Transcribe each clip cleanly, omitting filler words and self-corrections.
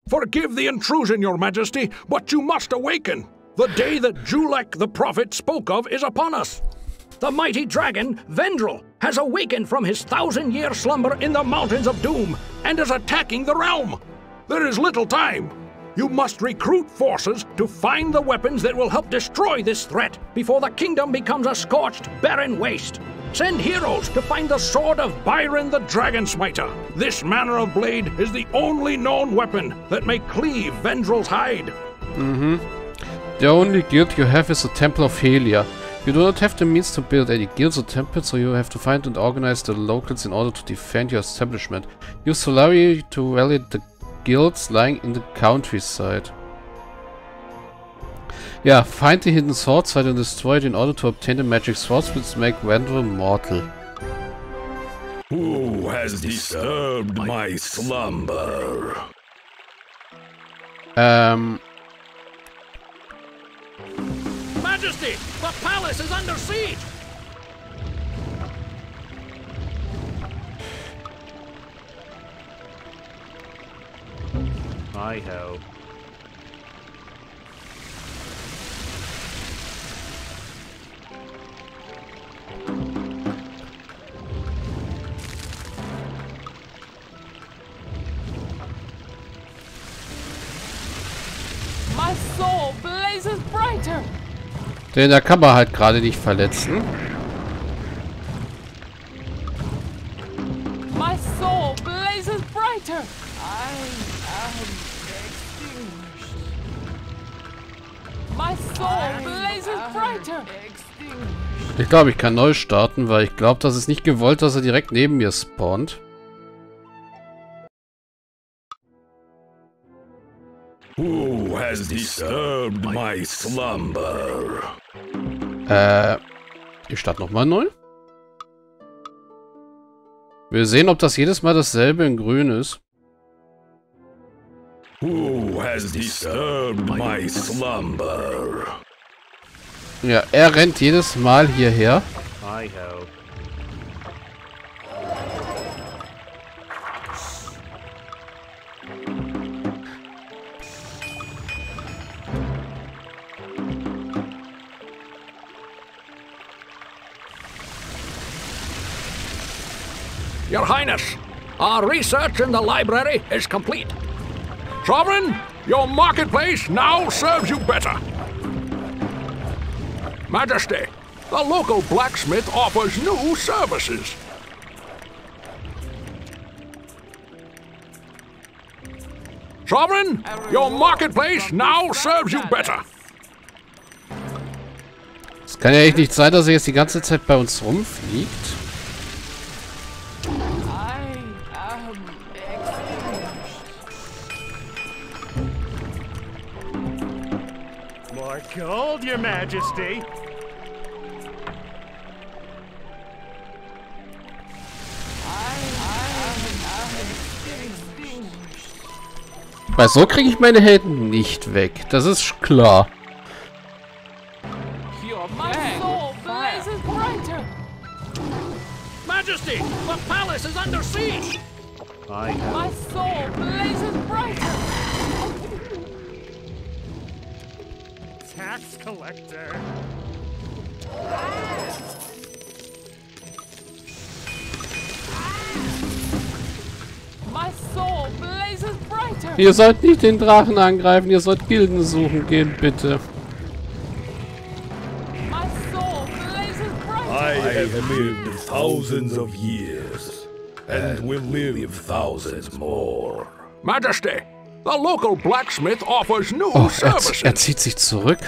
Forgive the intrusion, your majesty, but you must awaken. The day that Julek the prophet spoke of is upon us. The mighty dragon, Vendrel, has awakened from his 1,000-year slumber in the Mountains of Doom and is attacking the realm. There is little time. You must recruit forces to find the weapons that will help destroy this threat before the kingdom becomes a scorched, barren waste. Send heroes to find the sword of Byron the Dragon Smiter. This manner of blade is the only known weapon that may cleave Vendrel's hide. The only guild you have is the Temple of Helia. You do not have the means to build any guilds or temples, so you have to find and organize the locals in order to defend your establishment. Use Solari to rally the guilds lying in the countryside. Yeah, find the hidden sword site and destroy it in order to obtain the magic swords which make Vendrel mortal. Who has disturbed my slumber? Majesty, the palace is under siege! Hi-ho. My soul blazes brighter. Den da kann man halt gerade nicht verletzen. My soul blazes brighter. I am extinguished. My soul blazes brighter. Ich glaube, ich kann neu starten, weil ich glaube, das ist nicht gewollt, dass er direkt neben mir spawnt. Who has disturbed my slumber? Ich starte nochmal neu. Wir sehen, ob das jedes Mal dasselbe in grün ist. Who has disturbed my slumber? Ja, er rennt jedes Mal hierher. Hi-ho. Your Highness, our research in the library is complete. Sovereign, your marketplace now serves you better. Majesty, the local blacksmith offers new services. Sovereign, your marketplace now serves you better. Es kann ja echt nicht sein, dass er jetzt die ganze Zeit bei uns rumfliegt. More gold, Your Majesty. Weil so kriege ich meine Helden nicht weg. Das ist klar. My soul blazes brighter. Majesty, the palace is under siege. Hi-ho. My soul blazes brighter. Tax collector. My soul blazes brighter. Ihr sollt nicht den Drachen angreifen, ihr sollt Gilden suchen gehen, bitte. My soul blazes brighter. I have lived thousands of years, and will live thousands more. Majesty, the local blacksmith offers new Oh, services. er zieht sich zurück.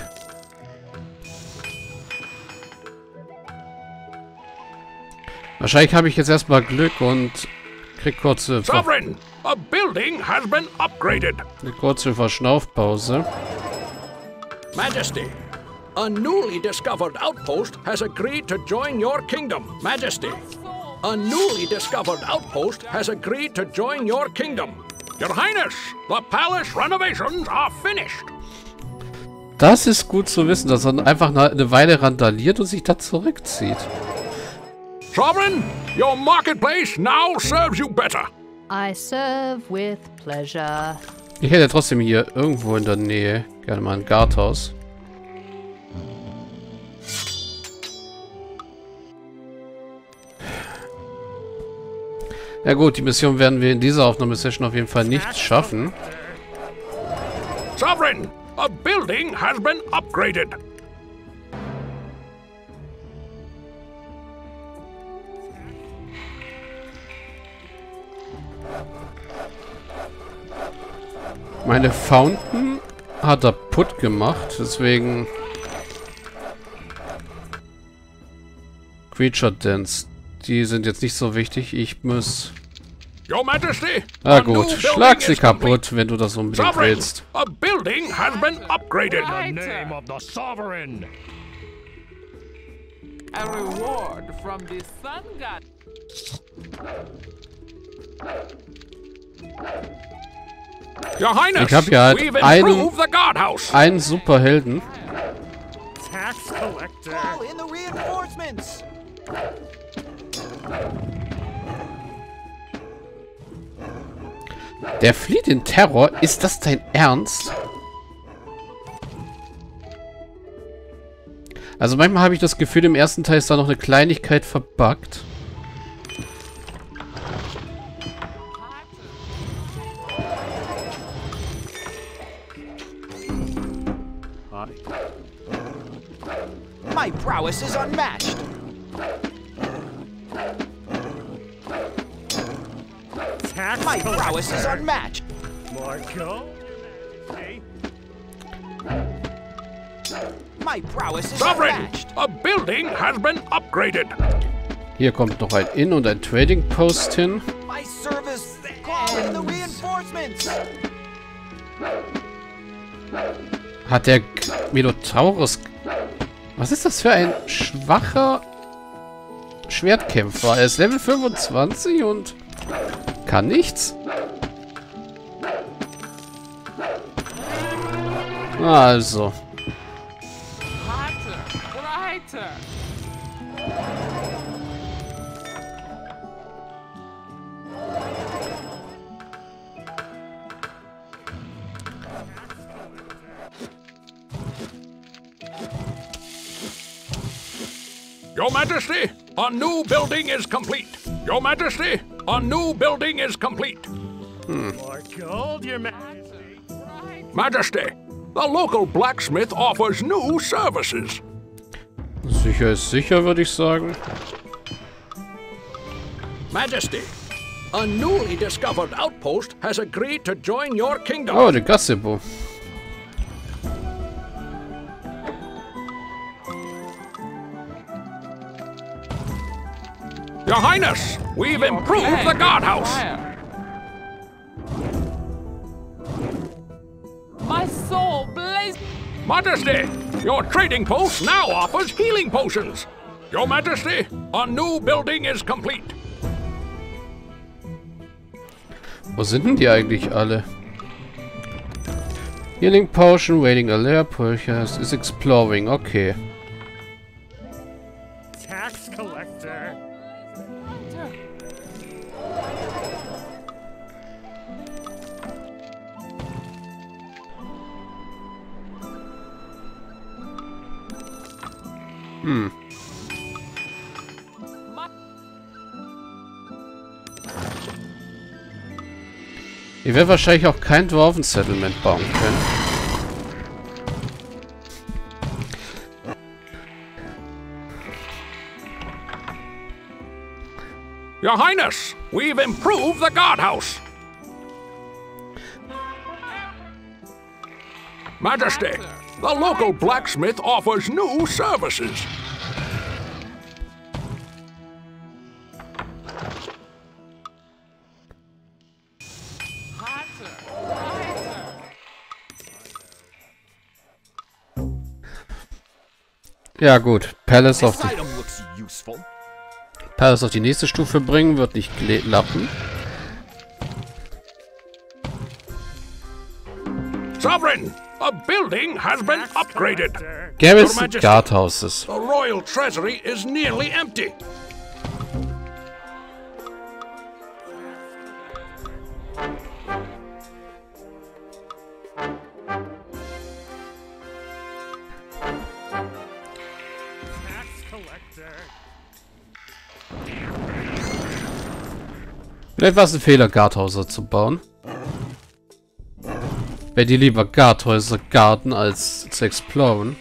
Wahrscheinlich habe ich jetzt erstmal Glück und krieg kurze Sovereign, a building has been upgraded. eine kurze Verschnaufpause. Majesty, a newly discovered outpost has agreed to join your kingdom. Majesty, a newly discovered outpost has agreed to join your kingdom. Your Highness, the palace renovations are finished. Das ist gut zu wissen, dass er einfach eine Weile randaliert und sich da zurückzieht. Sovereign, your marketplace now serves you better. I serve with pleasure. Ich hätte trotzdem hier irgendwo in der Nähe gerne mal ein Guardhaus. Ja gut, die Mission werden wir in dieser Aufnahmesession auf jeden Fall nicht schaffen. Sovereign, a building has been upgraded. Meine Fountain hat er putt gemacht, deswegen... Creature Dance. Die sind jetzt nicht so wichtig. Ich muss... Your Majesty, Ah a new gut, building schlag sie is complete. kaputt, wenn du das unbedingt Sovereign, willst. a building has been upgraded. In the name of the sovereign. A reward from the sun god. Your Highness, Ich hab ja halt we've improved the guardhouse. Einen Superhelden. Tax collector. Call in the reinforcements! Der flieht in Terror. Ist das dein Ernst? Also manchmal habe ich das Gefühl, im ersten Teil ist da noch eine Kleinigkeit verbuggt. My prowess is unmatched! Tax My prowess is collector. unmatched! Marco. Hey, My prowess is Sovereign, unmatched! a building has been upgraded. Hier kommt noch ein Inn und ein Trading Post hin. My service call in the reinforcements! Hat der Minotaurus... Was ist das für ein schwacher Schwertkämpfer? Er ist Level 25 und kann nichts. Also. Brighter. Your Majesty, a new building is complete. Your Majesty, a new building is complete. more gold, your majesty. Majesty, the local blacksmith offers new services. Sicher ist sicher, würde ich sagen. Majesty, a newly discovered outpost has agreed to join your kingdom. Oh, der Gazebo. Your Highness, we've improved the guardhouse. My soul blazes. Majesty, your trading post now offers healing potions. Your Majesty, a new building is complete. Wo sind denn die eigentlich alle? Healing Potion, Waiting Alert, Podcast is Exploring. Okay. Tax collector. Ich werde wahrscheinlich auch kein Dwarven Settlement bauen können. Your Highness, we've improved the guardhouse. Majesty, the local blacksmith offers new services. Ja gut, Palace auf This die, item looks useful. Palace auf die nächste Stufe bringen, wird nicht klappen. Sovereign, a building has been upgraded. Garrison Your Majesty. Guardhouses. The royal treasury is nearly empty. Vielleicht war es ein Fehler, Garthäuser zu bauen. Wäre die lieber Garthäuser garten als zu exploren.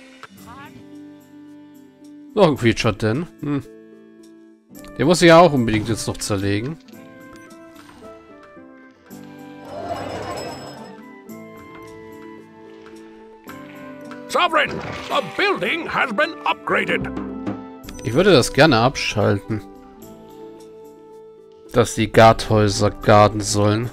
Noch ein Creature denn. Den muss ich ja auch unbedingt jetzt noch zerlegen. Sovereign, the building has been upgraded. Ich würde das gerne abschalten. Dass die Garthäuser garden sollen.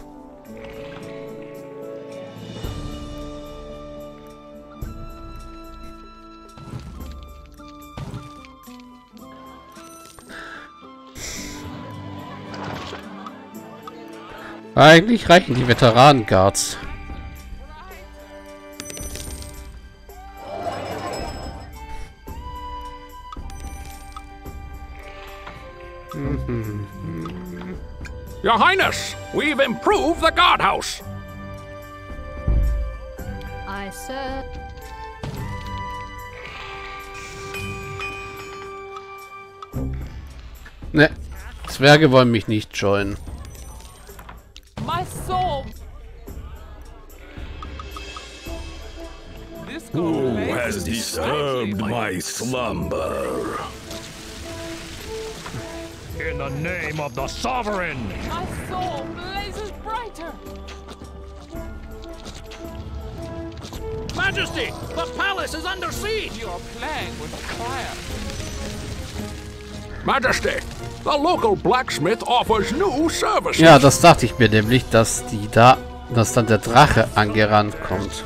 Eigentlich reichen die Veteranen-Guards. Your Highness, we've improved the guardhouse. I sir. Ne, Zwerge wollen mich nicht joinen. My soul. This Who place has is disturbed slightly my slumber? In the name of the Sovereign! My soul blazes brighter. Majesty, the palace is under siege. You're playing with fire. Majesty, the local blacksmith offers new services. Ja, das dachte ich mir nämlich, dass dann der Drache angerannt kommt.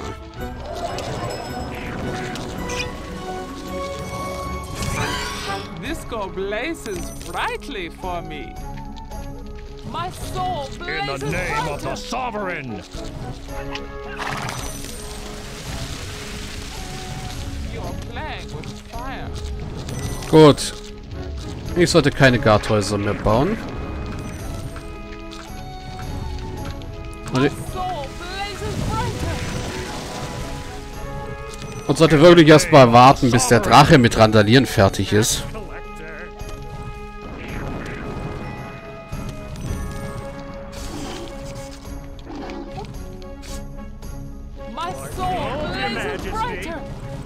Disco blazes brightly for me. My soul In blazes the name of the brighter. Sovereign! You're playing with fire. Gut. Ich sollte keine Garthäuser mehr bauen. My soul blazes brighter. Und sollte wirklich erstmal warten, bis der Drache mit Randalieren fertig ist. Collector! My soul blazes Majesty. brighter.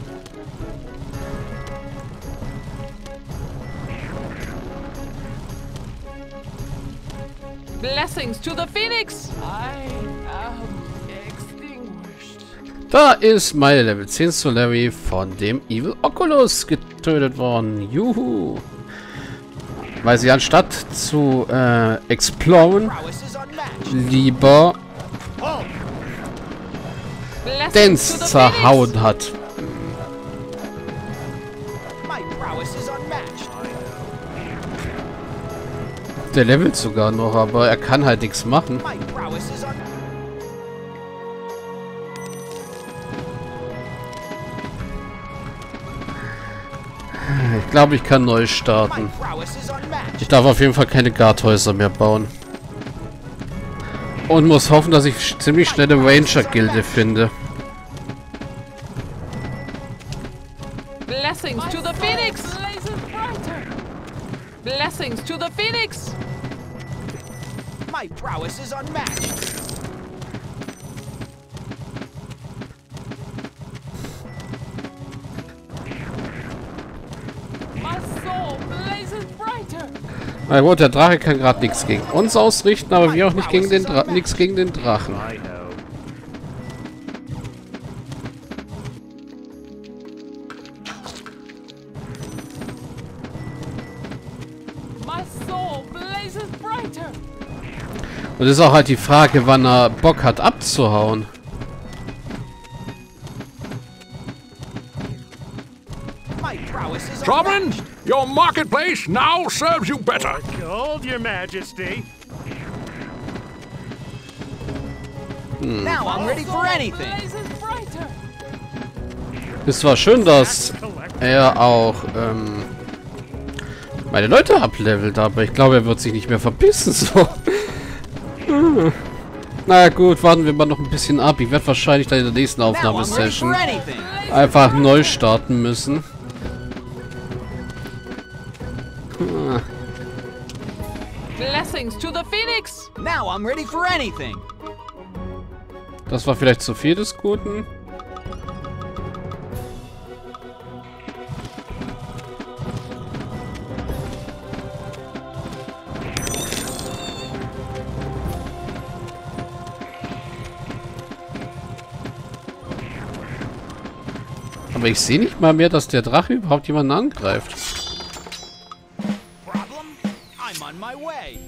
Blessings to the Phoenix. I am extinguished. Da ist meine Level 10 Solary von dem Evil Oculus getötet worden. Juhu. Weil sie anstatt zu exploren, Prowess is unmatched. lieber Blessings Dance to the zerhauen hat. My prowess is unmatched. Der levelt sogar noch, aber er kann halt nichts machen. My prowess is unmatched. Ich glaube, ich kann neu My starten. prowess is unmatched. Ich darf auf jeden Fall keine Garthäuser mehr bauen. Und muss hoffen, dass ich ziemlich schnell eine Ranger-Gilde finde. Blessings to the Phoenix. Blessings to the Phoenix. My prowess is unmatched. My soul blazes brighter. Na gut, der Drache kann gerade nichts gegen uns ausrichten, aber wir auch nicht gegen den nichts gegen den Drachen. I know. My soul blazes brighter. Und es ist auch halt die Frage, wann er Bock hat abzuhauen. My prowess is Sovereign, unmatched. your marketplace now serves you better. Gold, Your Majesty! Now I'm ready for anything. Blazes brighter. Ist zwar schön, dass er auch meine Leute ablevelt, aber ich glaube, er wird sich nicht mehr verbissen. So. Na gut, warten wir mal noch ein bisschen ab. Ich werde wahrscheinlich dann in der nächsten Now I'm ready Aufnahmesession for anything. einfach neu starten müssen. Blessings to the Phoenix! Now I'm ready for anything. Das war vielleicht zu viel des Guten. Aber ich sehe nicht mal mehr, dass der Drache überhaupt jemanden angreift. Problem? I'm on my way.